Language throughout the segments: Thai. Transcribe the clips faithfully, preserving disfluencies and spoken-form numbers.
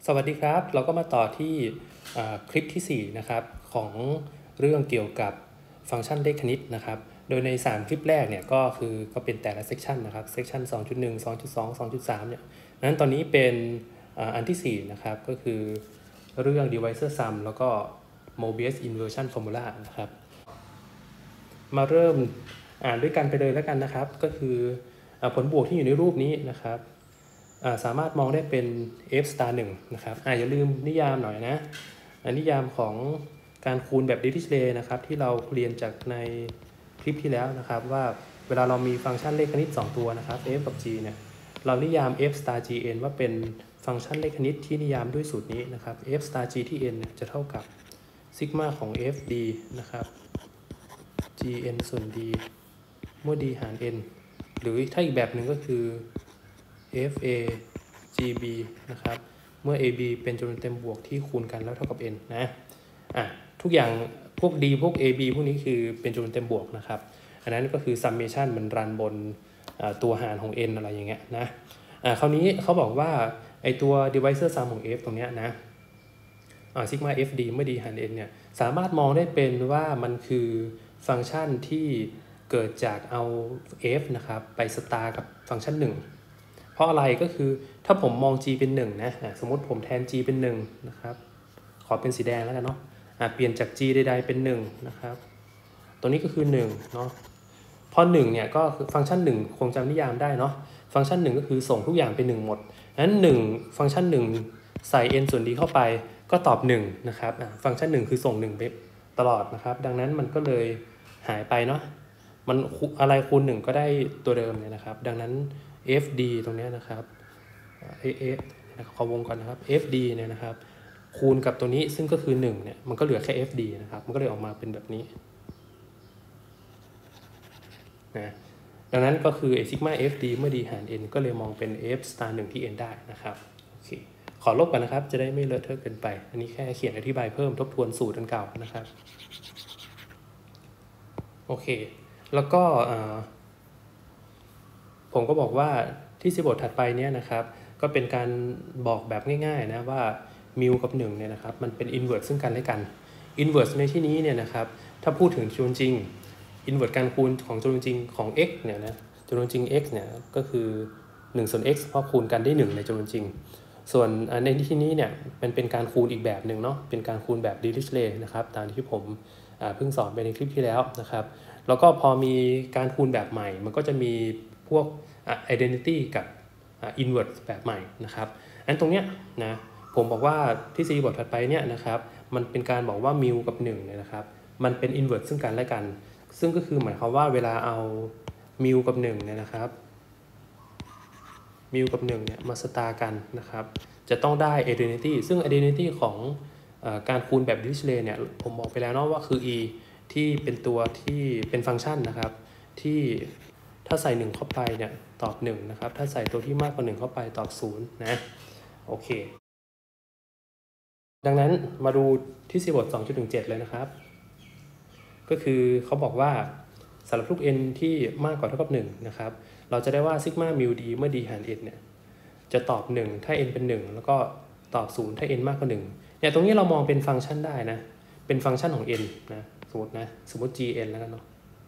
สวัสดีครับเราก็มาต่อที่คลิปที่สี่นะครับของเรื่องเกี่ยวกับฟังก์ชันเลขคณิตนะครับโดยในสามคลิปแรกเนี่ยก็คือก็เป็นแต่ละเซกชันนะครับเซกชัน สองจุดหนึ่ง สองจุดสอง สองจุดสาม เนี่ยนั้นตอนนี้เป็นอันที่สี่นะครับก็คือเรื่อง divisor sum แล้วก็ Mobius inversion formula นะครับมาเริ่มอ่านด้วยกันไปเลยแล้วกันนะครับก็คือผลบวกที่อยู่ในรูปนี้นะครับสามารถมองได้เป็น f star หนึ่งนะครับออย่าลืมนิยามหน่อยนะนิยามของการคูณแบบ Dirichlet นะครับที่เราเรียนจากในคลิปที่แล้วนะครับว่าเวลาเรามีฟังก์ชันเลขคณิตสองตัวนะครับ f กับ g เนี่ยเรานิยาม f star gn ว่าเป็นฟังก์ชันเลขคณิตที่นิยามด้วยสูตรนี้นะครับ f star g ที่ n จะเท่ากับซิกมาของ f d นะครับ gn ส่วน d เมื่อ d หาร n หรือถ้าอีกแบบหนึ่งก็คือ fa gb นะครับเมื่อ ab เป็นจำนวนเต็มบวกที่คูณกันแล้วเท่ากับ n นะอ่ะทุกอย่างพวก d พวก ab พวกนี้คือเป็นจำนวนเต็มบวกนะครับอันนั้นก็คือ summation มันรันบนตัวหารของ n อะไรอย่างเงี้ยนะอ่ะคราวนี้เขาบอกว่าไอตัว divisor sum ของ f ตรงเนี้ยนะอ่า sigma fd เมื่อ d หาร n เนี่ยสามารถมองได้เป็นว่ามันคือฟังก์ชันที่เกิดจากเอา f นะครับไปสตาร์กับฟังก์ชันหนึ่งเพราะอะไรก็คือถ้าผมมอง g เป็นหนึ่งนะสมมติผมแทน g เป็นหนึ่งนะครับขอเป็นสีแดงแล้วกันเนาะเปลี่ยนจาก g ใดๆเป็นหนึ่งนะครับตัวนี้ก็คือหนึ่งเนาะพอหนึ่งเนี่ยก็คือฟังก์ชันหนึ่งคงจำนิยามได้เนาะฟังก์ชันหนึ่งก็คือส่งทุกอย่างเป็นหนึ่งหมดนั้นหนึ่งฟังก์ชันหนึ่งใส่ n ส่วน d เข้าไปก็ตอบหนึ่งนะครับฟังก์ชันหนึ่งคือส่งหนึ่งไปตลอดนะครับดังนั้นมันก็เลยหายไปเนาะมันอะไรคูณหนึ่งก็ได้ตัวเดิมเนี่ยนะครับดังนั้น fd ตรงนี้นะครับเอเอขอวงก่อนนะครับ fd เนี่ยนะครับคูณกับตัวนี้ซึ่งก็คือหนึ่งเนี่ยมันก็เหลือแค่ fd นะครับมันก็เลยออกมาเป็นแบบนี้นะดังนั้นก็คือ sigma fd เมื่อ d หาร n ก็เลยมองเป็น f star หนึ่งที่ n ได้นะครับโอเคขอลบกันนะครับจะได้ไม่เลอะเทอะเกินไปอันนี้แค่เขียนอธิบายเพิ่มทบทวนสูตรอันเก่านะครับโอเคแล้วก็ผมก็บอกว่าที่สิบบทถัดไปเนี้ยนะครับก็เป็นการบอกแบบง่ายๆนะว่ามิวกับหนึ่งเนี่ยนะครับมันเป็นอินเวอร์สซึ่งกันและกันอินเวอร์สในที่นี้เนี่ยนะครับถ้าพูดถึงจำนวนจริงอินเวอร์สการคูณของจำนวนจริงของ x เนี่ยนะจำนวนจริง x เนี่ยก็คือหนึ่งส่วน x เพราะคูณกันได้หนึ่งในจำนวนจริงส่วนในที่นี้เนี่ยมันเป็นการคูณอีกแบบหนึ่งเนาะเป็นการคูณแบบ Dirichlet นะครับตามที่ผมเพิ่งสอนไปในคลิปที่แล้วนะครับแล้วก็พอมีการคูณแบบใหม่มันก็จะมีพวก identity กับ inverse แบบใหม่นะครับอันตรงเนี้ยนะผมบอกว่าที่ซีบทถัดไปเนี่ยนะครับมันเป็นการบอกว่ามิวกับหนึ่งเนี่ยนะครับมันเป็น inverse ซึ่งกันและกันซึ่งก็คือหมายความว่าเวลาเอามิวกับหนึ่งเนี่ยนะครับมิวกับหนึ่งเนี่ยมาสตาร์กันนะครับจะต้องได้ identity ซึ่ง identity ของการคูณแบบ Dirichlet เนี่ยผมบอกไปแล้วเนาะว่าคือ e ที่เป็นตัวที่เป็นฟังก์ชันนะครับที่ถ้าใส่หนึ่งเข้าไปเนี่ยตอบหนึ่งนะครับถ้าใส่ตัวที่มากกว่าหนึ่งเข้าไปตอบศูนย์นะโอเคดังนั้นมาดูที่ซีบท สองจุดหนึ่งเจ็ด เลยนะครับก็คือเขาบอกว่าสำหรับทุก n ที่มากกว่าเท่ากับหนึ่งนะครับเราจะได้ว่าซิกมามิว d เมื่อ d หาร n เนี่ยจะตอบหนึ่งถ้า n เป็นหนึ่งแล้วก็ตอบศูนย์ถ้า n มากกว่าหนึ่งเนี่ยตรงนี้เรามองเป็นฟังก์ชันได้นะเป็นฟังก์ชันของ n นะสมมตินะสมมติ gn แล้วกันเนาะ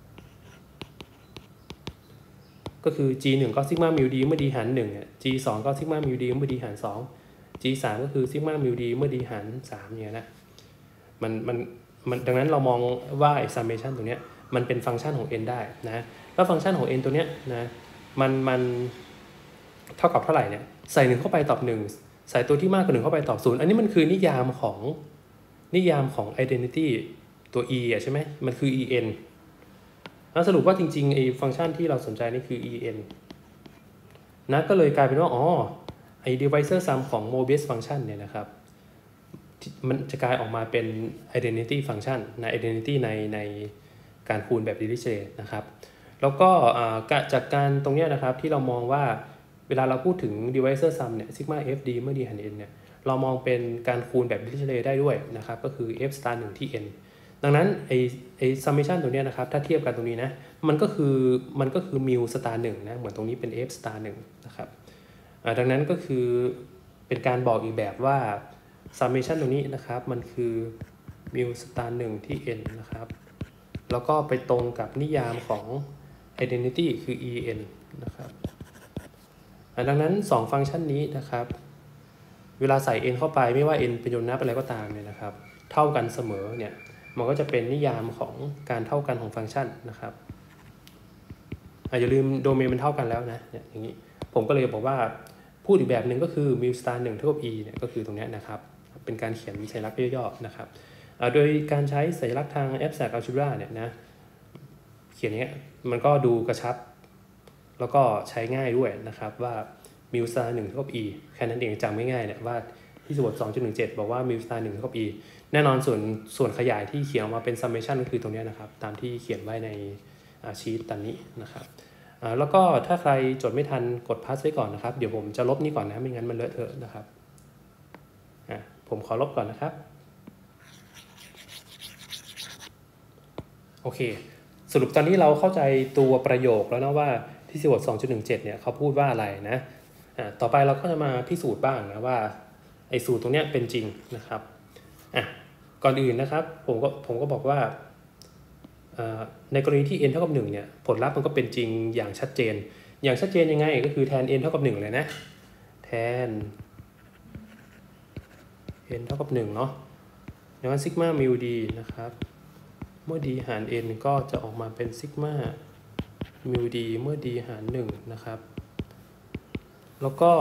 ก็คือ g หนึ่งก็ซิกมามิว d เมื่อ d หารหนึ่งเนี่ย g สองก็ซิกมามิว d เมื่อ d หารสอง g สามก็คือซิกมามิว d เมื่อ d หารสามเนี่ยนะมันมันมันดังนั้นเรามองว่าไอ้ summation ตัวเนี้ยมันเป็นฟังก์ชันของ n ได้นะแล้วฟังก์ชันของ n ตัวเนี้ยนะมันมันเท่ากับเท่าไหร่เนี่ยใส่หนึ่งเข้าไปตอบหนึ่งใส่ตัวที่มากกว่าหนึ่งเข้าไปตอบศูนย์อันนี้มันคือนิยามของนิยามของ identity ตัว e อ่ะใช่ไหมมันคือ en แล้วสรุปว่าจริงๆไอ้ฟังก์ชันที่เราสนใจนี่คือ en นะก็เลยกลายเป็นว่าอ๋อไอ้ divisor sum ของ Mobius function เนี่ยนะครับมันจะกลายออกมาเป็น identity function นะ identity ในในการคูณแบบ Dirichlet นะครับแล้วก็จากการตรงนี้นะครับที่เรามองว่าเวลาเราพูดถึง divisor sum เนี่ย sigma fd เมื่อ d หาร n เนี่ยเรามองเป็นการคูณแบบ Dirichlet ได้ด้วยนะครับก็คือ f star หนึ่งที่ n ดังนั้นไอ้ไอ้ summation ตรงนี้นะครับถ้าเทียบกันตรงนี้นะมันก็คือมันก็คือ mu star หนึ่งนะเหมือนตรงนี้เป็น f star หนึ่งนะครับดังนั้นก็คือเป็นการบอกอีกแบบว่า summation ตรงนี้นะครับมันคือ mu star หนึ่งที่ n นะครับแล้วก็ไปตรงกับนิยามของ identity คือ en นะครับดังนั้นสองฟังก์ชันนี้นะครับเวลาใส่ n เข้าไปไม่ว่า n เป็นยมนับอะไรก็ตามเนี่ยนะครับเท่ากันเสมอเนี่ยมันก็จะเป็นนิยามของการเท่ากันของฟังก์ชันนะครับอย่าลืมโดเมนมันเท่ากันแล้วนะอย่างนี้ผมก็เลยบอกว่าพูดอีกแบบหนึ่งก็คือ mu star หนึ่งเท่ากับ e เนี่ยก็คือตรงนี้นะครับเป็นการเขียนสัญลักษณ์ย่อๆนะครับโดยการใช้สัญลักษณ์ทาง abstract algebra เนี่ยนะเขียนอย่างเงี้ยมันก็ดูกระชับแล้วก็ใช้ง่ายด้วยนะครับว่า mu star หนึ่งเท่ากับ e แค่นั้นเองจำง่ายๆเนี่ยว่าที่สมมติ สองจุดหนึ่งเจ็ด บอกว่า mu star หนึ่งเท่ากับ e แน่นอนส่วนส่วนขยายที่เขียนออกมาเป็น summation ก็คือตรงนี้นะครับตามที่เขียนไว้ในชีทตามนี้นะครับแล้วก็ถ้าใครจดไม่ทันกด pass ไว้ก่อนนะครับเดี๋ยวผมจะลบนี้ก่อนนะไม่งั้นมันเลอะเทอะนะครับผมขอลบก่อนนะครับโอเคสรุปตอนนี้เราเข้าใจตัวประโยคแล้วนะว่าที่ซีวอร์ด สองจุดหนึ่งเจ็ด เนี่ยเขาพูดว่าอะไรนะอ่ะต่อไปเราก็จะมาพิสูจน์บ้างนะว่าไอ้สูตรตรงเนี้ยเป็นจริงนะครับอ่ะก่อนอื่นนะครับผมก็ผมก็บอกว่าในกรณีที่ n เท่ากับหนึ่งเนี่ยผลลัพธ์มันก็เป็นจริงอย่างชัดเจนอย่างชัดเจนยังไงก็คือแทน n เท่ากับหนึ่งเลยนะแทน n เท่ากับหนึ่งเนาะดังนั้นซิกมามิวดีนะครับเมื่อ d หาร n ก็จะออกมาเป็นซิกมามิวดีเมื่อ d หารหนึ่งนะครับแล้วก็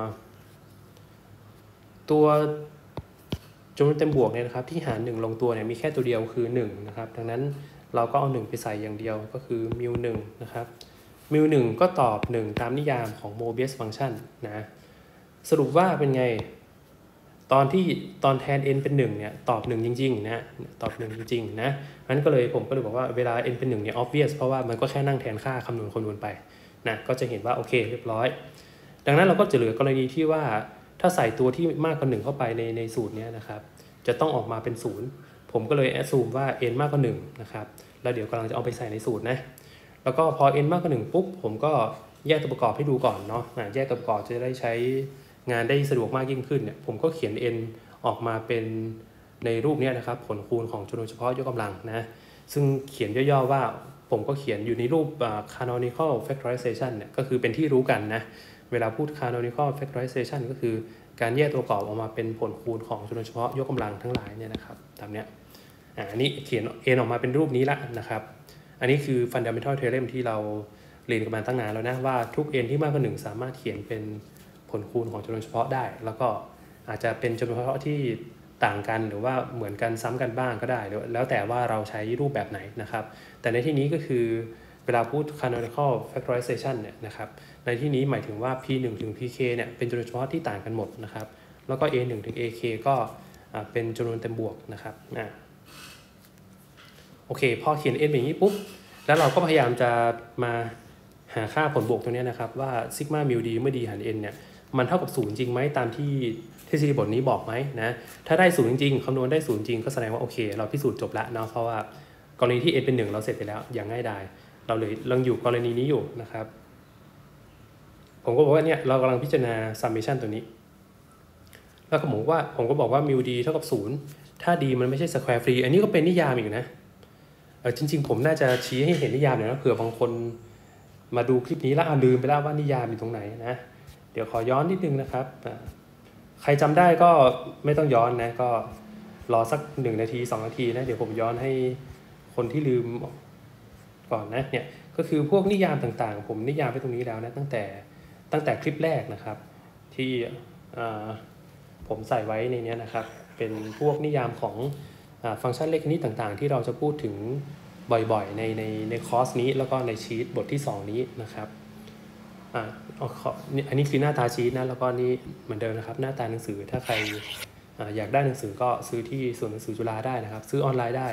ตัวจำนวนเต็มบวกเนี่ยนะครับที่หารหนึ่งลงตัวเนี่ยมีแค่ตัวเดียวคือหนึ่งนะครับดังนั้นเราก็เอาหนึ่งไปใส่อย่างเดียวก็คือมิวหนึ่งนะครับมิวหนึ่งก็ตอบหนึ่งตามนิยามของ Mobius function นะสรุปว่าเป็นไงตอนที่ตอนแทน n เป็นหนึ่งเนี่ยตอบหนึ่งจริงๆนะตอบหนึ่งจริงๆนะงั้นก็เลยผมก็เลยบอกว่าเวลา n เป็นหนึ่งเนี่ย obvious เพราะว่ามันก็แค่นั่งแทนค่าคำนวณคำนวณไปนะก็จะเห็นว่าโอเคเรียบร้อยดังนั้นเราก็จะเหลือกรณีที่ว่าถ้าใส่ตัวที่มากกว่าหนึ่งเข้าไปในในสูตรนี้นะครับจะต้องออกมาเป็นศูนย์ผมก็เลย assume ว่า n มากกว่าหนึ่งนะครับแล้วเดี๋ยวกำลังจะเอาไปใส่ในสูตรนะแล้วก็พอ n มากกว่าหนึ่งปุ๊บผมก็แยกตัวประกอบให้ดูก่อนเนาะแยกตัวประกอบจะได้ใช้งานได้สะดวกมากยิ่งขึ้นเนี่ยผมก็เขียน n ออกมาเป็นในรูปนี้นะครับผลคูณของจำนวนเฉพาะยกกำลังนะซึ่งเขียนย่อๆว่าผมก็เขียนอยู่ในรูป canonical factorization เนี่ยก็คือเป็นที่รู้กันนะเวลาพูด canonical factorization ก็คือการแยกตัวประกอบออกมาเป็นผลคูณของจำนวนเฉพาะยกกำลังทั้งหลายเนี่ยนะครับตามเนี้ยอันนี้เขียน n ออกมาเป็นรูปนี้ละนะครับอันนี้คือ fundamental theorem ที่เราเรียนกันมาตั้งนานแล้วนะว่าทุก n ที่มากกว่าหนึ่งสามารถเขียนเป็นผลคูณของจำนวนเฉพาะได้แล้วก็อาจจะเป็นจำนวนเฉพาะที่ต่างกันหรือว่าเหมือนกันซ้ำกันบ้างก็ได้แล้วแต่ว่าเราใช้รูปแบบไหนนะครับแต่ในที่นี้ก็คือเวลาพูด canonical factorization เนี่ยนะครับในที่นี้หมายถึงว่า พี หนึ่ง ถึง พี เค เนี่ยเป็นจำนวนเฉพาะที่ต่างกันหมดนะครับแล้วก็ เอ หนึ่ง ถึง เอ เค ก็เป็นจำนวนเต็มบวกนะครับอ่ะโอเคพอเขียน n แบบนี้ปุ๊บแล้วเราก็พยายามจะมาหาค่าผลบวกตรงนี้นะครับว่าซิกมามิวดีเมื่อ d หาร n เนี่ยมันเท่ากับศูนย์จริงไหมตามที่ทฤษฎีบทนี้บอกไหมนะถ้าได้ศูนย์จริงๆคำนวณได้ศูนย์จริงก็แสดงว่าโอเคเราพิสูจน์จบแล้วนะเพราะว่ากรณีที่ n เป็นหนึ่งเราเสร็จไปแล้วอย่างง่ายดายเราเลยลังอยู่กรณีนี้อยู่นะครับผมก็บอกว่าเนี่ยเรากำลังพิจารณา summation ตัวนี้แล้วก็ผมว่าผมก็บอกว่า mu d เท่ากับศูนย์ถ้า d มันไม่ใช่ square free อันนี้ก็เป็นนิยามอีกนะเออจริงๆผมน่าจะชี้ให้เห็นนิยามหน่อยนะเผื่อบางคนมาดูคลิปนี้แล้วลืมไปแล้วว่านิยามอยู่ตรงไหนนะเดี๋ยวขอย้อนนิดนึงนะครับใครจำได้ก็ไม่ต้องย้อนนะก็รอสักหนึ่งนาทีสองนาทีนะเดี๋ยวผมย้อนให้คนที่ลืมก่อนนะเนี่ยก็คือพวกนิยามต่างๆผมนิยามไปตรงนี้แล้วนะตั้งแต่ตั้งแต่คลิปแรกนะครับที่ผมใส่ไว้ในนี้นะครับเป็นพวกนิยามของฟังก์ชันเลขคณิตต่างๆที่เราจะพูดถึงบ่อยๆในในในคอร์สนี้แล้วก็ในชีทบทที่สองนี้นะครับอ่าอันนี้คือหน้าตาชีทนะแล้วก็นี่เหมือนเดิมนะครับหน้าตาหนังสือถ้าใคร อ, อยากได้หนังสือก็ซื้อที่ศูนย์หนังสือจุฬาได้นะครับซื้อออนไลน์ได้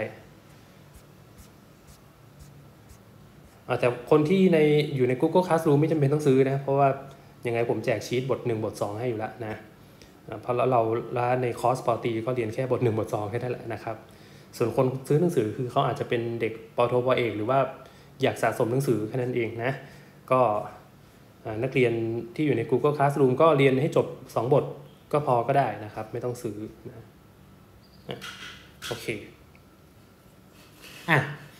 แต่คนที่ในอยู่ใน Google Classroom ไม่จำเป็นต้องซื้อนะเพราะว่ายังไงผมแจกชีทบทหนึ่งบทสองให้อยู่แล้วนะเพราะเราเราในคอร์สปอตรีก็เรียนแค่บทหนึ่งบทสองแค่นั้นแหละนะครับส่วนคนซื้อหนังสือคือเขาอาจจะเป็นเด็กปโทปเอกหรือว่าอยากสะสมหนังสือแค่นั้นเองนะก็นักเรียนที่อยู่ใน Google Classroom ก็เรียนให้จบสองบทก็พอก็ได้นะครับไม่ต้องซื้อนะโอเคอ่ะ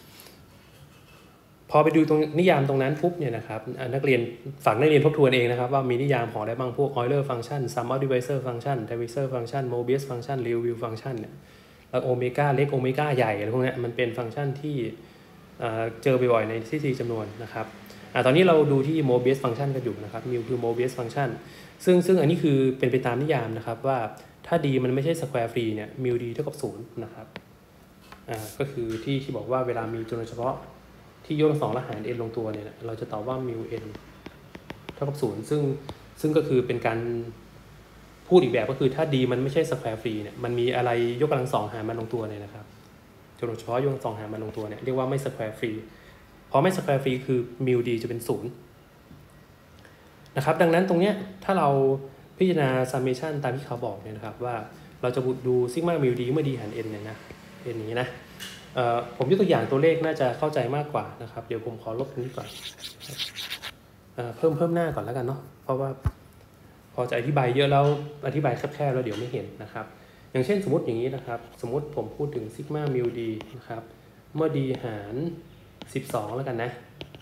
พอไปดูตรงนิยามตรงนั้นปุ๊บเนี่ยนะครับนักเรียนฝากนักเรียนทบทวนเองนะครับว่ามีนิยามของอะไรบ้างพวก Euler function sum of divisor function divisor function Mobius function Liouville function เนี่ยแล้วโอเมก้าเล็กโอเมก้าใหญ่อะไรพวกนี้มันเป็นฟังก์ชันที่เจอบ่อยๆในทฤษฎีจำนวนนะครับอ่ะตอนนี้เราดูที่ Mobius function กันอยู่นะครับมิวคือ Mobius function ซึ่งซึ่งอันนี้คือเป็นไปตามนิยามนะครับว่าถ้า d มันไม่ใช่ square free เนี่ยมิว d เท่ากับศูนย์นะครับอ่าก็คือที่ที่บอกว่าเวลามีจำนวนเฉพาะที่ยกกำลังสองและหาร n ลงตัวเนี่ยเราจะตอบว่ามิว n เท่ากับศูนย์ซึ่งซึ่งก็คือเป็นการพูดอีกแบบก็คือถ้า d มันไม่ใช่ square free เนี่ยมันมีอะไรยกกำลังสองหารมันลงตัวเนี่ยนะครับจำนวนเฉพาะยกกำลังสองหารมันลงตัวเนี่ยเรียกว่าไม่ square free พอไม่ square free คือมิว d จะเป็นศูนย์นะครับดังนั้นตรงเนี้ยถ้าเราพิจารณา summation ตามที่เขาบอกเนี่ยนะครับว่าเราจะดูซิกมามิว d เมื่อ d หาร n เนี่ยนะ n นี้นะผมยกตัวอย่างตัวเลขน่าจะเข้าใจมากกว่านะครับเดี๋ยวผมขอลบตรงนี้ก่อนเพิ่มเพิ่มหน้าก่อนแล้วกันเนาะเพราะว่าพอจะอธิบายเยอะแล้วอธิบายแคบๆแล้วเดี๋ยวไม่เห็นนะครับอย่างเช่นสมมติอย่างนี้นะครับสมมติผมพูดถึงซิกมามิว d นะครับเมื่อ d หารสิบสองแล้วกันนะ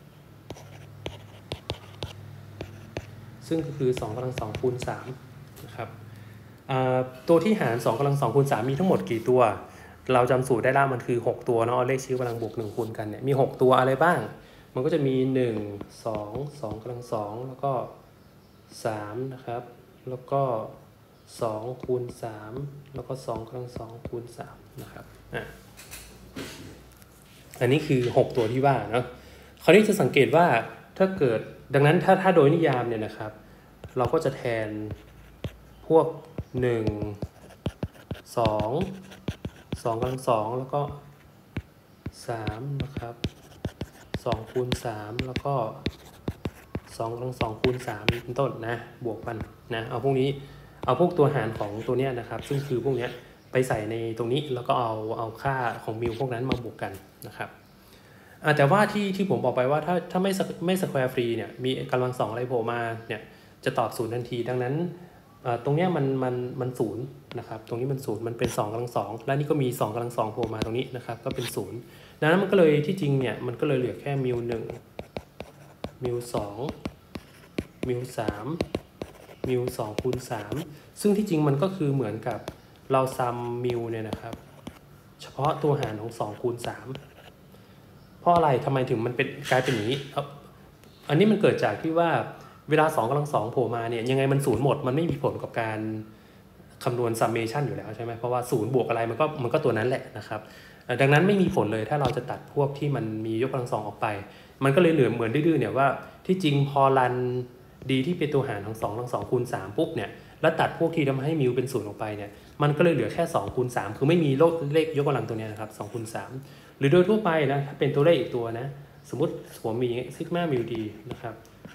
ซึ่งก็คือสองกำลังสองคูณสามนะครับตัวที่หารสองกำลังสองคูณสามมีทั้งหมดกี่ตัวเราจำสูตรได้แล้วมันคือหกตัวเนาะเลขชี้กำลังบวกหนึ่งคูณกันเนี่ยมีหกตัวอะไรบ้างมันก็จะมีหนึ่ง สอง สองกำลังสองแล้วก็สามนะครับแล้วก็สองคูณสามแล้วก็สองกำลังสองคูณสามนะครับอ่ะอันนี้คือหกตัวที่ว่าเนาะคราวนี้จะสังเกตว่าถ้าเกิดดังนั้นถ้าถ้าโดยนิยามเนี่ยนะครับเราก็จะแทนพวกหนึ่ง สองสองกำลังสองแล้วก็สามนะครับสองคูณสามแล้วก็สองกำลังสองคูณสามเป็นต้นนะบวกกันนะเอาพวกนี้เอาพวกตัวหารของตัวเนี้ยนะครับซึ่งคือพวกเนี้ยไปใส่ในตรงนี้แล้วก็เอาเอาค่าของมิวพวกนั้นมาบวกกันนะครับแต่ว่าที่ที่ผมบอกไปว่าถ้าถ้าไม่ไม่สแควร์ฟรีเนี่ยมีกำลังสองอะไรโผล่มาเนี่ยจะตอบศูนย์ทันทีดังนั้นตรงนี้มันมันมันศูนย์นะครับตรงนี้มันศูนย์มันเป็นสองกำลังสองและนี่ก็มีสองกำลังสองโผล่มาตรงนี้นะครับก็เป็นศูนย์ดังนั้นมันก็เลยที่จริงเนี่ยมันก็เลยเหลือแค่มิวหนึ่งมิวสองมิวสามมิวสองคูณสามซึ่งที่จริงมันก็คือเหมือนกับเราซัมมิวเนี่ยนะครับเฉพาะตัวหารของสองคูณสามเพราะอะไรทำไมถึงมันเป็นกลายเป็นอย่างนี้อันนี้มันเกิดจากที่ว่าเวลาสองกำลังสองโผล่มาเนี่ยยังไงมันศูนย์หมดมันไม่มีผลกับการคำนวณ summation อยู่แล้วใช่ไหมเพราะว่าศูนย์บวกอะไรมันก็มันก็ตัวนั้นแหละนะครับดังนั้นไม่มีผลเลยถ้าเราจะตัดพวกที่มันมียกกำลังสองออกไปมันก็เลยเหลือเหมือนดื้อๆเนี่ยว่าที่จริงพอรันดีที่เป็นตัวหารของสองกำลังสองคูณสามปุ๊บเนี่ยแล้วตัดพวกที่ทำให้มิวเป็นศูนย์ออกไปเนี่ยมันก็เลยเหลือแค่สองคูณสามคือไม่มีเลขยกกำลังตัวนี้นะครับสองคูณสามหรือโดยทั่วไปนะถ้าเป็นตัวเลขอีกตัวนะสมมติผมมีซิกมามิวดีนะครับ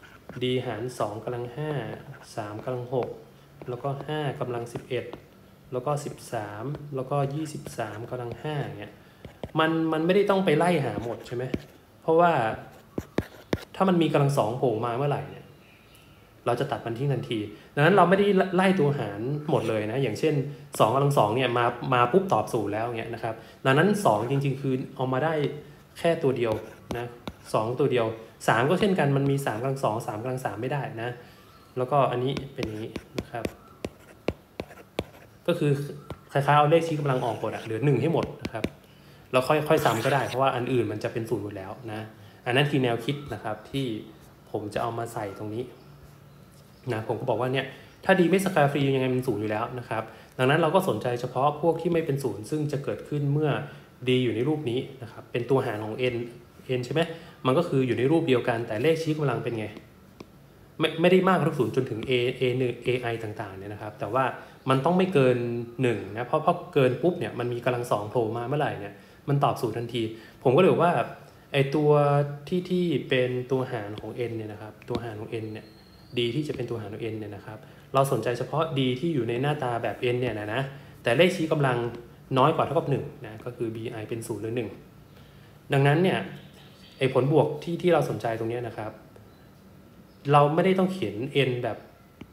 d หารสองกำลังห้า สามกำลังหกแล้วก็ห้ากำลังสิบเอ็ดแล้วก็สิบสามแล้วก็ยี่สิบสามกำลังห้าเงี้ยมันมันไม่ได้ต้องไปไล่หาหมดใช่ไหมเพราะว่าถ้ามันมีกำลังสองโผล่มาเมื่อไหร่เนี่ยเราจะตัดมันทิ้งทันทีดังนั้นเราไม่ได้ไล่ตัวหารหมดเลยนะอย่างเช่นสองกำลังสองเนี่ยมามาปุ๊บตอบศูนย์แล้วเงี้ยนะครับดังนั้นสองจริงๆคือเอามาได้แค่ตัวเดียวนะสองตัวเดียวสามก็เช่นกันมันมีสามกำลังสอง สามกำลังสามไม่ได้นะแล้วก็อันนี้เป็นอย่างนี้นะครับก็คือคล้ายๆเอาเลขชี้กำลังออกหมดอะเหลือหนึ่งให้หมดนะครับเราค่อยค่อยซ้ำก็ได้เพราะว่าอันอื่นมันจะเป็นศูนย์หมดแล้วนะอันนั้นคือแนวคิดนะครับที่ผมจะเอามาใส่ตรงนี้นะผมก็บอกว่าเนี่ยถ้าดีไม่สแควร์ฟรียังไงมันศูนย์อยู่แล้วนะครับดังนั้นเราก็สนใจเฉพาะพวกที่ไม่เป็นศูนย์ซึ่งจะเกิดขึ้นเมื่อ d อยู่ในรูปนี้นะครับเป็นตัวหารของ n n ใช่ไหมมันก็คืออยู่ในรูปเดียวกันแต่เลขชี้กำลังเป็นไงไม่ไม่ได้มากกว่าศูนย์จนถึง a a หนึ่ง ai ต่างๆเนี่ยนะครับแต่ว่ามันต้องไม่เกินหนึ่งนะเพราะพอเกินปุ๊บเนี่ยมันมีกำลังสองโผล่มาเมื่อไหร่เนี่ยมันตอบศูนย์ทันทีผมก็เลยบอกว่าไอตัวที่ที่เป็นตัวหารของ n เนี่ยนะครับตัวหารของ n เนี่ย d ที่จะเป็นตัวหารของ n เนี่ยนะครับเราสนใจเฉพาะ d ที่อยู่ในหน้าตาแบบ n เนี่ยนะนะแต่เลขชี้กำลังน้อยกว่าเท่ากับหนึ่งนะก็คือ bi เป็นศูนย์หรือหนึ่งดังนั้นเนี่ยไอผลบวกที่ที่เราสนใจตรงนี้นะครับเราไม่ได้ต้องเขียน n แบบ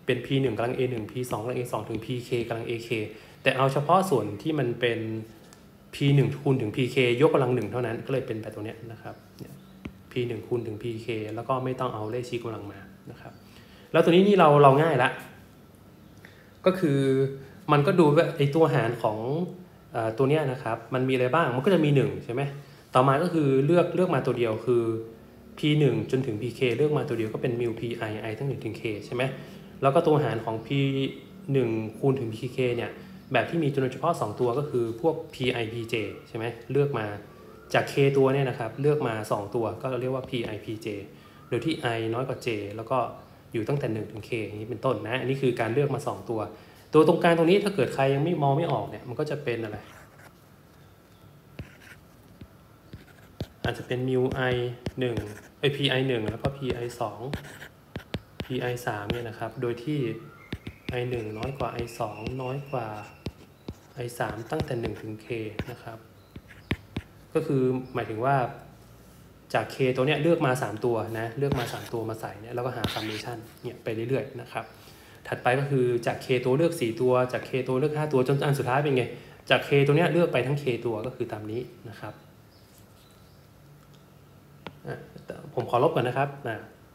เป็น พี หนึ่ง กำลัง เอ หนึ่ง พี สอง กำลัง เอ สอง ถึง พี เค กำลัง เอ เค แต่เอาเฉพาะส่วนที่มันเป็น พี หนึ่ง คูณถึง พี เค ยกกำลังหนึ่งเท่านั้นก็เลยเป็นแบบตัวเนี้ยนะครับ พี หนึ่ง คูณถึง พี เค แล้วก็ไม่ต้องเอาเลขชี้กำลังมานะครับแล้วตัวนี้นี่เราเราง่ายละก็คือมันก็ดูว่าไอตัวหารของเอ่อตัวเนี้ยนะครับมันมีอะไรบ้างมันก็จะมีหนึ่งใช่ไหมต่อมาก็คือเลือกเลือกมาตัวเดียวคือ พี หนึ่ง จนถึง พี เค เลือกมาตัวเดียวก็เป็น มิว พี ไอ i ทั้งหนึ่งถึง k ใช่ไหมแล้วก็ตัวหารของ พี หนึ่ง คูณถึง พี เค เนี่ยแบบที่มีจำนวนเฉพาะสองตัวก็คือพวก พี ไอ พี เจ ใช่ไหมเลือกมาจาก k ตัวเนี่ยนะครับเลือกมาสองตัวก็เรียกว่า พี ไอ พี เจ โดยที่ i น้อยกว่า j แล้วก็อยู่ตั้งแต่หนึ่งถึง k อย่างนี้เป็นต้นนะอันนี้คือการเลือกมาสองตัวตัวตรงกลางตรงนี้ถ้าเกิดใครยังไม่มองไม่ออกเนี่ยมันก็จะเป็นอะไรอาจจะเป็น มิว i หนึ่ง ไอ พี ไอ หนึ่ง แล้วก็ พี ไอ สอง พี ไอ สามเนี่ยนะครับโดยที่ i หนึ่ง น้อยกว่า i สอง น้อยกว่า i สาม ตั้งแต่หนึ่งถึง k นะครับก็คือหมายถึงว่าจาก k ตัวเนี้ยเลือกมาสามตัวนะเลือกมาสามตัวมาใส่เนี่ยแล้วก็หา summation เนี่ยไปเรื่อยๆนะครับถัดไปก็คือจาก k ตัวเลือกสี่ตัวจาก k ตัวเลือกห้าตัวจนอันสุดท้ายเป็นไงจาก k ตัวเนี้ยเลือกไปทั้ง k ตัวก็คือตามนี้นะครับผมขอลบก่อนนะครับนะ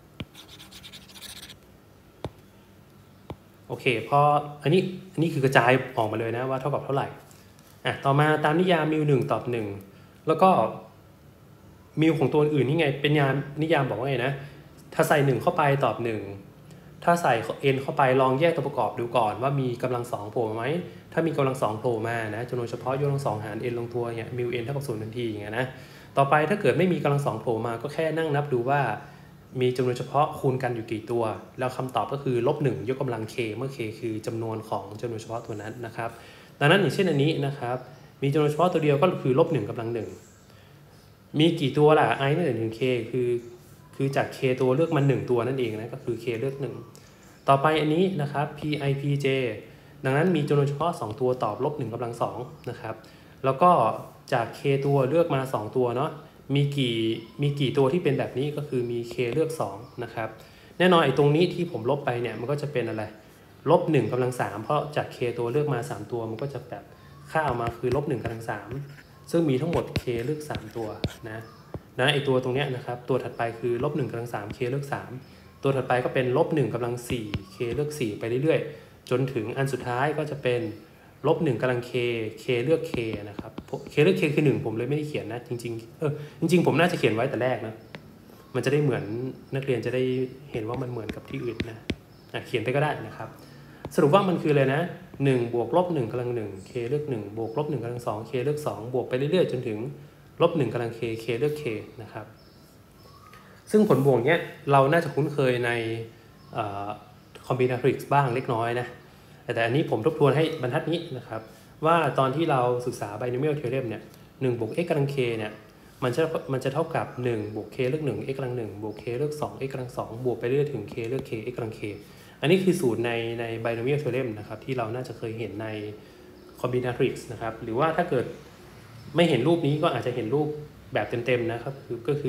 โอเคพออันนี้อันนี้คือกระจายออกมาเลยนะว่าเท่ากับเท่าไหร่อ่ะต่อมาตามนิยามมิวหนึ่งตอบหนึ่งแล้วก็มิวของตัวอื่นนี่ไงเป็นยามนิยามบอกว่าไงนะถ้าใส่หนึ่งเข้าไปตอบหนึ่งถ้าใส่ n เข้าไปลองแยกตัวประกอบดูก่อนว่ามีกำลังสองโผล่ไหมถ้ามีกำลังสองโผล่มานะจำนวนเฉพาะยกกำลังสองหาร n ลงตัวเนี่ยมิว n เท่ากับศูนย์ทันทีอย่างเงี้ยนะต่อไปถ้าเกิดไม่มีกำลังสองโผล่มาก็แค่นั่งนับดูว่ามีจำนวนเฉพาะคูณกันอยู่กี่ตัวแล้วคำตอบก็คือลบหนึ่งยกกำลัง k เมื่อ k คือจำนวนของจำนวนเฉพาะตัวนั้นนะครับดังนั้นอย่างเช่นอันนี้นะครับมีจำนวนเฉพาะตัวเดียวก็คือลบหนึ่งกำลังหนึ่งมีกี่ตัวล่ะ i ตั้งแต่หนึ่ง k คือคือจาก k ตัวเลือกมาหนึ่งตัวนั่นเองนะก็คือ k เลือกหนึ่งต่อไปอันนี้นะครับ พี ไอ พี เจ ดังนั้นมีจำนวนเฉพาะสองตัวตอบลบหนึ่งกำลังสองนะครับแล้วก็จาก k ตัวเลือกมาสองตัวเนาะมีกี่มีกี่ตัวที่เป็นแบบนี้ก็คือมี k เลือกสองนะครับแน่นอนไอ้ตรงนี้ที่ผมลบไปเนี่ยมันก็จะเป็นอะไรลบหนึ่งกำลังสามเพราะจาก k ตัวเลือกมาสามตัวมันก็จะแบบค่าออกมาคือลบหนึ่งกำลังสามซึ่งมีทั้งหมด k เลือกสามตัวนะนะไอ้ตัวตรงเนี้ยนะครับตัวถัดไปคือลบหนึ่งกำลังสาม k เลือกสามตัวถัดไปก็เป็นลบหนึ่งกำลังสี่ k เลือกสี่ไปเรื่อยๆจนถึงอันสุดท้ายก็จะเป็นลบหนึ่งกำลัง k k เลือก k นะครับ k เลือก k คือหนึ่งผมเลยไม่ได้เขียนนะจริงๆเออจริงๆผมน่าจะเขียนไว้แต่แรกนะมันจะได้เหมือนนักเรียนจะได้เห็นว่ามันเหมือนกับที่อื่นนะอ่ะเขียนไปก็ได้นะครับสรุปว่ามันคือเลยนะหนึ่งบวกลบหนึ่งกำลังหนึ่ง k เลือกหนึ่งบวกลบหนึ่งกำลังสอง k เลือกสองบวกไปเรื่อยๆจนถึงลบหนึ่งกำลัง k k เลือก k นะครับซึ่งผลบวกเนี้ยเราน่าจะคุ้นเคยในคอมบินาทริกส์บ้างเล็กน้อยนะแต่อันนี้ผมทบทวนให้บรรทัดนี้นะครับว่าตอนที่เราศึกษา binomial theorem เนี่ยหนึ่งบวก x กำลัง k เนี่ยมันจะมันจะเท่ากับหนึ่งบวก k เลือกหนึ่ง x กำลังหนึ่งบวก k เลือกสอง x กำลังสองบวกไปเรื่อยถึง k เลือก k x กำลัง k อันนี้คือสูตรในใน binomial theorem นะครับที่เราน่าจะเคยเห็นใน combinatorics นะครับหรือว่าถ้าเกิดไม่เห็นรูปนี้ก็อาจจะเห็นรูปแบบเต็มๆนะครับก็คือ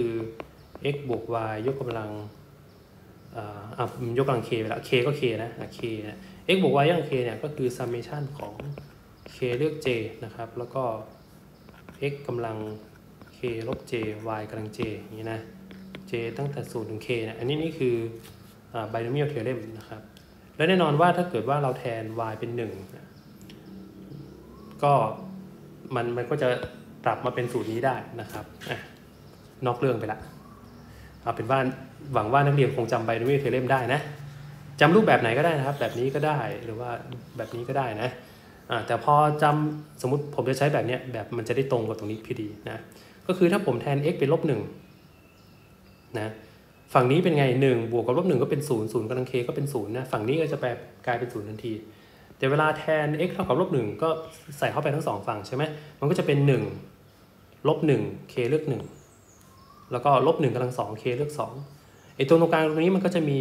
x บวก y ยกกำลังอ่ายกกำลัง k ไปแล้ว k ก็ k นะ k นะ x บวก y ยกกำลัง k เนี่ยก็คือ summation ของ k เลือก j นะครับแล้วก็ x กำลัง k ลบ j y กำลัง j อย่างนี้นะ j ตั้งแต่ศูนย์ถึง k เนี่ยอันนี้นี่คือ binomial theorem นะครับและแน่นอนว่าถ้าเกิดว่าเราแทน y เป็นหนึ่งก็มันมันก็จะปรับมาเป็นสูตรนี้ได้นะครับนอกเรื่องไปละเอาเป็นว่าหวังว่านักเรียนคงจำ binomial theorem ได้นะจำรูปแบบไหนก็ได้นะครับแบบนี้ก็ได้หรือว่าแบบนี้ก็ได้นะแต่พอจำสมมติผมจะใช้แบบนี้แบบมันจะได้ตรงกับตรงนี้พอดีนะก็คือถ้าผมแทน x เป็นลบหนึ่งนะฝั่งนี้เป็นไงหนึ่งบวกกับลบหนึ่งก็เป็นศูนย์ศูนย์กำลัง k ก็เป็นศูนย์นะฝั่งนี้ก็จะแปลกลายเป็นศูนย์ทันทีแต่เวลาแทน x เท่ากับลบหนึ่งก็ใส่เข้าไปทั้งสองฝั่งใช่ไหมมันก็จะเป็นหนึ่งลบหนึ่ง k เลือกหนึ่งแล้วก็ลบหนึ่งกำลังสอง k เลือกสองไอ้ตัวตรงกลางตรงนี้มันก็จะมี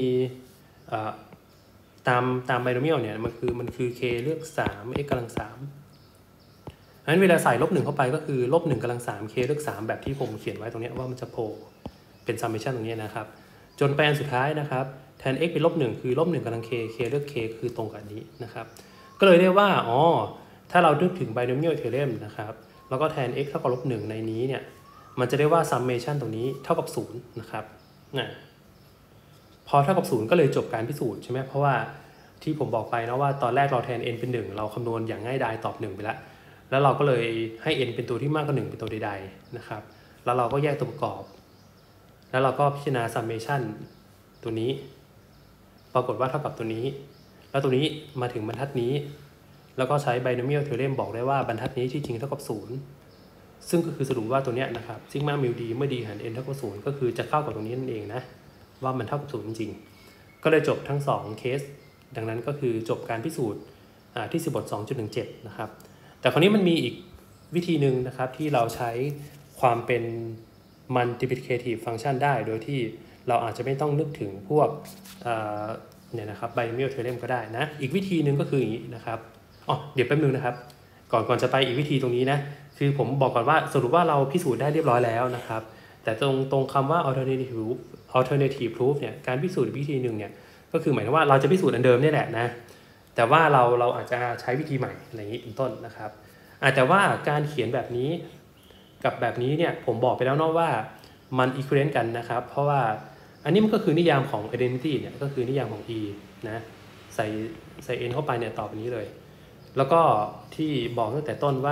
ตามตามไบโนเมียลเนี่ยมันคือมันคือ k เลือกสาม x กำลังสามงั้นเวลาใส่ลบหนึ่งเข้าไปก็คือลบหนึ่งกำลังสาม k เลือกสามแบบที่ผมเขียนไว้ตรงนี้ว่ามันจะโผล่เป็น summation ตรงนี้นะครับจนไปอันสุดท้ายนะครับแทน x เป็นลบหนึ่งคือลบหนึ่งกำลัง k k เลือก k คือตรงกับนี้นะครับก็เลยเรียกว่าอ๋อถ้าเรานึกถึง binomial theorem นะครับแล้วก็แทน x เท่ากับลบหนึ่งในนี้เนี่ยมันจะเรียกว่า summation ตรงนี้เท่ากับศูนย์นะครับนะพอเท่ากับศูนย์ก็เลยจบการพิสูจน์ใช่ไหมเพราะว่าที่ผมบอกไปนะว่าตอนแรกเราแทน n เป็นหนึ่งเราคำนวณอย่างง่ายดายตอบหนึ่งไปแล้วแล้วเราก็เลยให้ n เป็นตัวที่มากกว่าหนึ่งเป็นตัวใดๆนะครับแล้วเราก็แยกตัวประกอบแล้วเราก็พิจารณา summation ตัวนี้ปรากฏว่าเท่ากับตัวนี้แล้วตัวนี้มาถึงบรรทัดนี้แล้วก็ใช้ binomial theorem บอกได้ว่าบรรทัดนี้ที่จริงเท่ากับศูนย์ซึ่งก็คือสรุปว่าตัวเนี้ยนะครับซิกมามิวดีเมื่อ d หาร n เท่ากับศูนย์ก็คือจะเข้ากับตรงนี้นั่นเองนะว่ามันเท่ากับศูนย์จริงๆก็เลยจบทั้งสองเคสดังนั้นก็คือจบการพิสูจน์ที่สิบบท สองจุดหนึ่งเจ็ด นะครับแต่คราวนี้มันมีอีกวิธีหนึ่งนะครับที่เราใช้ความเป็น multiplicative function ได้โดยที่เราอาจจะไม่ต้องนึกถึงพวกเนี่ยนะครับ binomial theorem ก็ได้นะอีกวิธีหนึ่งก็คืออย่างนี้นะครับอ๋อเดี๋ยวแป๊บนึงนะครับก่อนก่อนจะไปอีกวิธีตรงนี้นะคือผมบอกก่อนว่าสรุปว่าเราพิสูจน์ได้เรียบร้อยแล้วนะครับแต่ตรงตรงคำว่า alternative proof alternative proof เนี่ยการพิสูจน์วิธีหนึ่งเนี่ยก็คือหมายถึงว่าเราจะพิสูจน์อันเดิมนี่แหละนะแต่ว่าเราเราอาจจะใช้วิธีใหม่อะไรอย่างนี้เป็นต้นนะครับแต่ว่าการเขียนแบบนี้กับแบบนี้เนี่ยผมบอกไปแล้วเนาะว่ามัน equivalent กันนะครับเพราะว่าอันนี้มันก็คือนิยามของ identity เนี่ยก็คือนิยามของ e นะใส่ใส่ n เข้าไปเนี่ยตอบแบบนี้เลยแล้วก็ที่บอกตั้งแต่ต้นว่า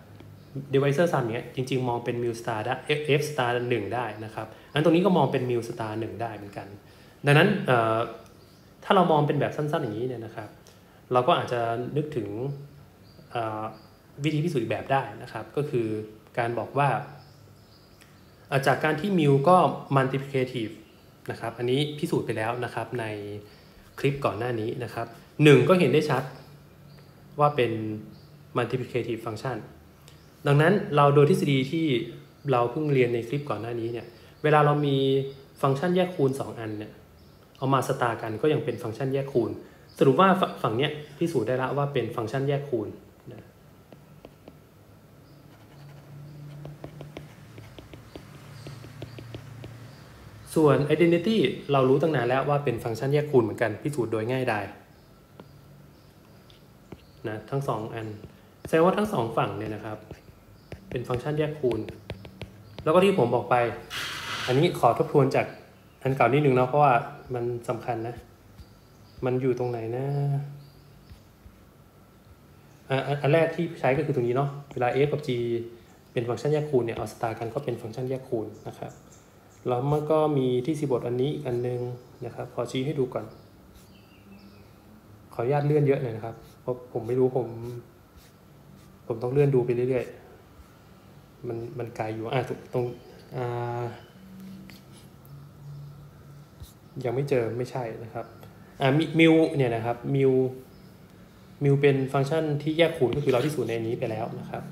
divisor sum เนี่ยจริงๆมองเป็น mu star ได้ f star หนึ่งได้นะครับอันตรงนี้ก็มองเป็น mu star หนึ่งได้เหมือนกันดังนั้นถ้าเรามองเป็นแบบสั้นๆอย่างนี้เนี่ยนะครับเราก็อาจจะนึกถึงวิธีพิสูจน์อีกแบบได้นะครับก็คือการบอกว่าจากการที่ mu ก็ multiplicative นะครับอันนี้พิสูจน์ไปแล้วนะครับในคลิปก่อนหน้านี้นะครับหนึ่งก็เห็นได้ชัดว่าเป็น multiplicative function ดังนั้นเราโดยทฤษฎีที่เราเพิ่งเรียนในคลิปก่อนหน้านี้เนี่ยเวลาเรามีฟังก์ชันแยกคูณสองอันเนี่ยเอามาสตาร์กันก็ยังเป็นฟังก์ชันแยกคูณสรุปว่าฝั่งเนี้ยพิสูจน์ได้แล้วว่าเป็นฟังก์ชันแยกคูณนะส่วน identity เรารู้ตั้งนานแล้วว่าเป็นฟังก์ชันแยกคูณเหมือนกันพิสูจน์โดยง่ายดายนะทั้งสองอันแสดงว่าทั้งสองฝั่งเนี่ยนะครับเป็นฟังก์ชันแยกคูณแล้วก็ที่ผมบอกไปอันนี้ขอทบทวนจากอันเก่านิดนึงนะเพราะว่ามันสำคัญนะมันอยู่ตรงไหนนะอันแรกที่ใช้ก็คือตรงนี้เนาะเวลา f กับ g เป็นฟังก์ชันแยกคูณเนี่ยเอาสตาร์กันก็เป็นฟังก์ชันแยกคูณนะครับแล้วมันก็มีที่สิบบทอันนี้อันนึงนะครับขอชี้ให้ดูก่อนขออนุญาตเลื่อนเยอะหน่อยนะครับเพราะผมไม่รู้ผมผมต้องเลื่อนดูไปเรื่อยๆมันมันไกลอยู่อ่ะตรงอ่ายังไม่เจอไม่ใช่นะครับอ่ามิวเนี่ยนะครับมิวมิวเป็นฟังก์ชันที่แยกคูณก็คือเราที่สูตรในนี้ไปแล้วนะครับ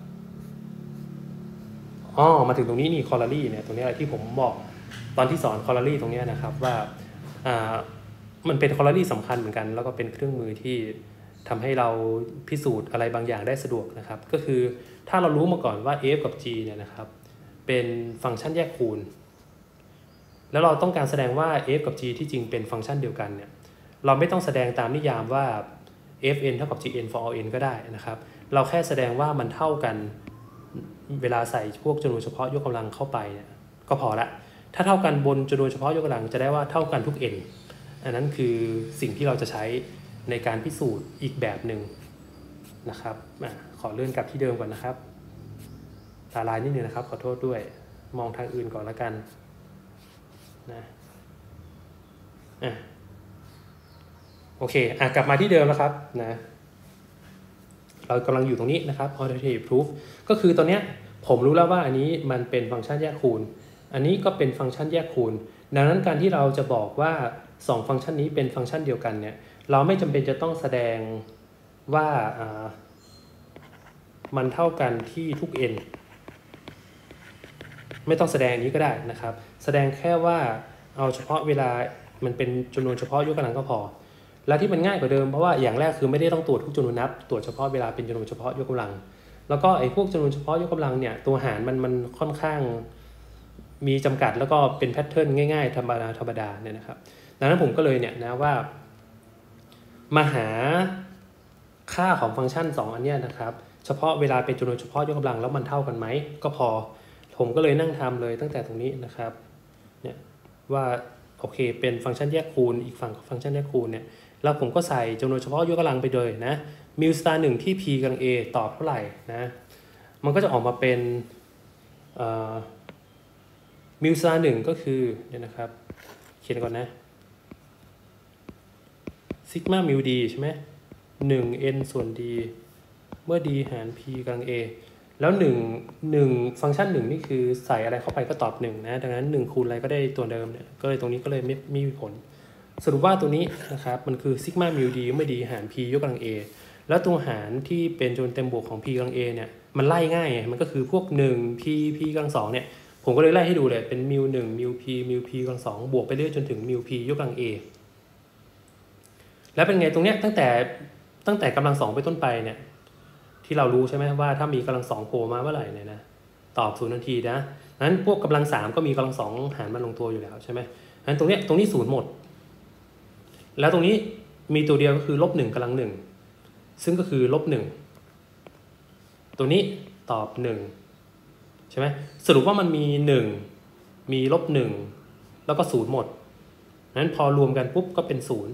อ๋อมาถึงตรงนี้นี่คอร์รี่เนี่ยตรงนี้ที่ผมบอกตอนที่สอนคอร์รี่ตรงนี้นะครับว่าอ่ามันเป็นคอร์รี่สำคัญเหมือนกันแล้วก็เป็นเครื่องมือที่ทำให้เราพิสูจน์อะไรบางอย่างได้สะดวกนะครับก็คือถ้าเรารู้มาก่อนว่า f กับ g เนี่ยนะครับเป็นฟังก์ชันแยกคูณแล้วเราต้องการแสดงว่า f กับ g ที่จริงเป็นฟังก์ชันเดียวกันเนี่ยเราไม่ต้องแสดงตามนิยามว่า fn เท่ากับ gn for all n ก็ได้นะครับเราแค่แสดงว่ามันเท่ากันเวลาใส่พวกจำนวนเฉพาะยกกำลังเข้าไปเนี่ยก็พอละถ้าเท่ากันบนจำนวนเฉพาะยกกำลังจะได้ว่าเท่ากันทุก n อันนั้นคือสิ่งที่เราจะใช้ในการพิสูจน์อีกแบบหนึ่งนะครับขอเลื่อนกลับที่เดิมก่อนนะครับตาลายนิดนึงนะครับขอโทษด้วยมองทางอื่นก่อนละกันนะอ่ะโอเคอ่ะกลับมาที่เดิมแล้วครับนะเรากำลังอยู่ตรงนี้นะครับ alternative proof ก็คือตอนนี้ผมรู้แล้วว่าอันนี้มันเป็นฟังก์ชันแยกคูณอันนี้ก็เป็นฟังก์ชันแยกคูณดังนั้นการที่เราจะบอกว่าสองฟังก์ชันนี้เป็นฟังก์ชันเดียวกันเนี่ยเราไม่จำเป็นจะต้องแสดงว่าอ่ามันเท่ากันที่ทุก n ไม่ต้องแสดงนี้ก็ได้นะครับแสดงแค่ว่าเอาเฉพาะเวลามันเป็นจำนวนเฉพาะยกกำลังก็พอและที่มันง่ายกว่าเดิมเพราะว่าอย่างแรกคือไม่ได้ต้องตรวจทุกจำนวนนับตรวจเฉพาะเวลาเป็นจำนวนเฉพาะยกกำลังแล้วก็ไอ้พวกจำนวนเฉพาะยกกำลังเนี่ยตัวหารมันมันค่อนข้างมีจำกัดแล้วก็เป็นแพทเทิร์นง่ายๆธรรมดาธรรมดาเนี่ยนะครับดังนั้นผมก็เลยเนี่ยนะว่ามาหาค่าของฟังก์ชันสองอันเนี้ยนะครับเฉพาะเวลาเป็นจำนวนเฉพาะยกกำลังแล้วมันเท่ากันไหมก็พอผมก็เลยนั่งทำเลยตั้งแต่ตรงนี้นะครับเนี่ยว่าโอเคเป็นฟังก์ชันแยกคูณอีกฝั่งฟังก์ชันแยกคูณเนี่ยแล้วผมก็ใส่จำนวนเฉพาะยกกำลังไปเลยนะมิวสตาร์หนึ่งที่ p กำลัง a ตอบเท่าไหร่นะมันก็จะออกมาเป็นมิวสตาร์หนึ่งก็คือเนี่ยนะครับเขียนก่อนนะซิกมามิวดีใช่ไหมหนึ่ง n ส่วน d เมื่อ d หาร p กำลัง a แล้วหนึ่ง หนึ่งฟังก์ชันหนึ่งนี่คือใส่อะไรเข้าไปก็ตอบหนึ่งนะดังนั้นหนึ่งคูณอะไรก็ได้ตัวเดิมเนี่ยก็เลยตรงนี้ก็เลยไม่ไม่มีผลสรุปว่าตัวนี้นะครับมันคือซิกมามิวดีเมื่อ d หาร p ยกกำลัง a แล้วตัวหารที่เป็นจำนวนเต็มบวกของ p กำลัง a เนี่ยมันไล่ง่ายไงมันก็คือพวกหนึ่ง p p กำลังสองเนี่ยผมก็เลยไล่ให้ดูเลยเป็นมิวหนึ่งมิว p มิว p กำลังสองบวกไปเรื่อยจนถึงมิว p ยกกำลัง a แล้วเป็นไงตรงเนี้ยตั้งแต่ตั้งแต่กำลังสองไปต้นไปเนี่ยที่เรารู้ใช่ไหมว่าถ้ามีกำลังสองโผล่มาเมื่อไหร่เนี่ยนะตอบศูนย์ทันทีนะนั้นพวกกำลังสามก็มีกำลังสองหารมาลงตัวอยู่แล้วใช่ไหมนั้นตรงเนี้ยตรงนี้ศูนย์หมดแล้วตรงนี้มีตัวเดียวก็คือลบหนึ่งกำลังหนึ่งซึ่งก็คือลบหนึ่งตัวนี้ตอบหนึ่งใช่ไหมสรุปว่ามันมีหนึ่งมีลบหนึ่งแล้วก็ศูนย์หมดนั้นพอรวมกันปุ๊บก็เป็นศูนย์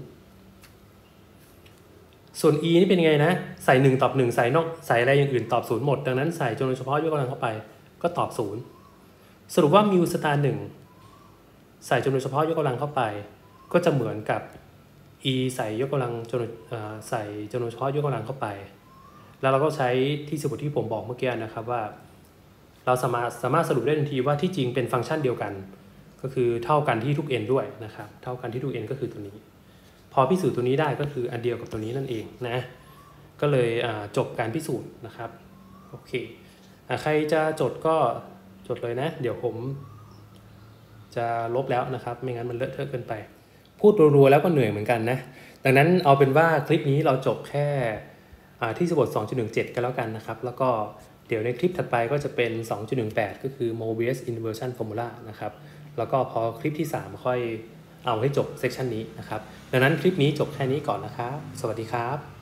ส่วน e นี่เป็นไงนะใส่หนึ่งตอบหนึ่งใส่นอกใส่อะไรอย่างอื่นตอบศูนย์หมดดังนั้นใส่จำนวนเฉพาะยกกำลังเข้าไปก็ตอบศูนย์สรุปว่ามิวสตาร์หนึ่งใส่จำนวนเฉพาะยกกำลังเข้าไปก็จะเหมือนกับ e ใส่ยกกำลังจำนวนใส่จำนวนเฉพาะยกกำลังเข้าไปแล้วเราก็ใช้ที่สมมติที่ผมบอกเมื่อกี้นะครับว่าเราสามารถสามารถสรุปได้ทันทีว่าที่จริงเป็นฟังก์ชันเดียวกันก็คือเท่ากันที่ทุก n ด้วยนะครับเท่ากันที่ทุก n ก็คือตัวนี้พอพิสูจน์ตัวนี้ได้ก็คืออันเดียวกับตัวนี้นั่นเองนะก็เลยจบการพิสูจน์นะครับโอเคใครจะจดก็จดเลยนะเดี๋ยวผมจะลบแล้วนะครับไม่งั้นมันเลอะเทอะเกินไปพูดรัวๆแล้วก็เหนื่อยเหมือนกันนะดังนั้นเอาเป็นว่าคลิปนี้เราจบแค่ที่สบท สองจุดหนึ่งเจ็ด กันแล้วกันนะครับแล้วก็เดี๋ยวในคลิปถัดไปก็จะเป็น สองจุดหนึ่งแปด ก็คือ Mobius inversion formula นะครับแล้วก็พอคลิปที่สามค่อยเอาให้จบเซสชันนี้นะครับดังนั้นคลิปนี้จบแค่นี้ก่อนนะครับสวัสดีครับ